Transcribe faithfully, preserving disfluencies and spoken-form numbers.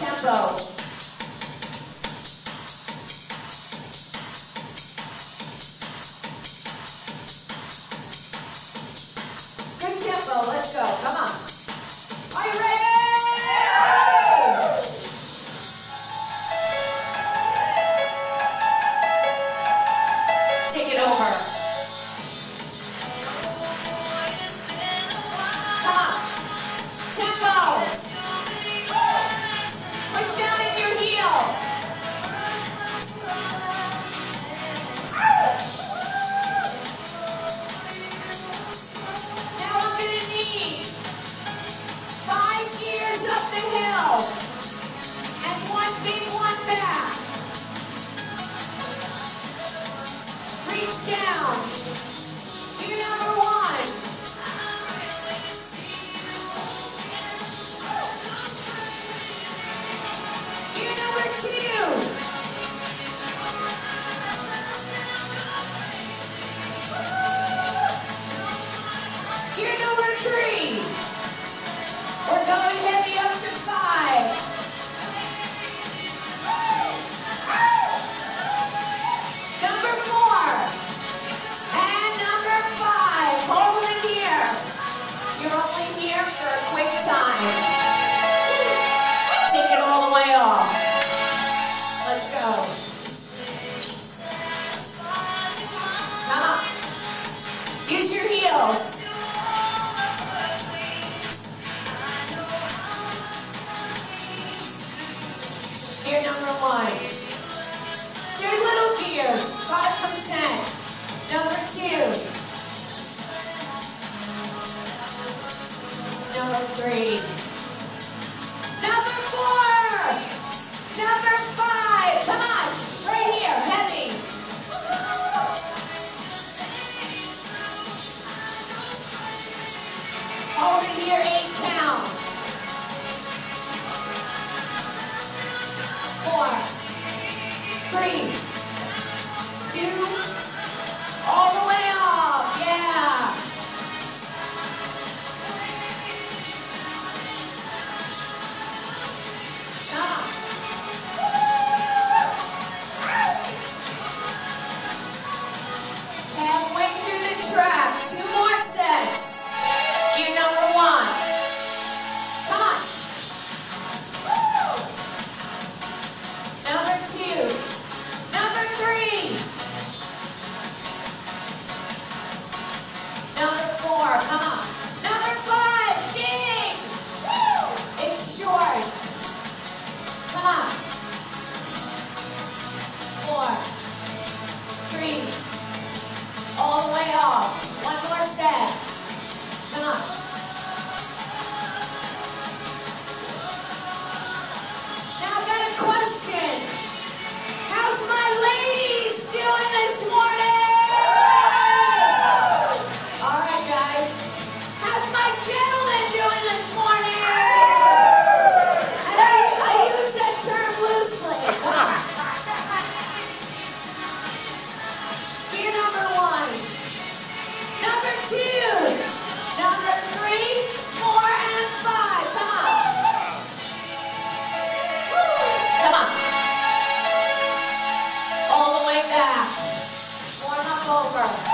tempo. Good tempo, let's go, come on. Are you ready? Take it over. Come on. Tempo. Push down in your heel. Now I'm going to need five gears up the hill and one big one back. Reach down. Gear number one. Gear number two. Gear number three. We're going heavy up to five. Number four. And number five. Hold it here. You're only here for a quick time. Take it all the way off. Let's go. Come on. Use your heels. Gear number one. Your little gears, five percent. Number two. Number three. Number four. Number five. Come on. Right here. Heavy. Hold it here. Eight count. Four. Three. Two. All the way off. Yeah. Come on. Halfway through the track. Two more sets. Gear number one. Come on. Number two. Number three. Number four. Come on. Number five. Ding. It's short. Come on. Four. Three. All the way off. One more set. Come on. Now I've got a question. How's my ladies doing this morning? All right, guys. How's my gentlemen doing this morning? And I, I use that term loosely. Come on. Gear number one. Number two. Number three, four, and five. Come on. Come on. All the way back. Warm up over.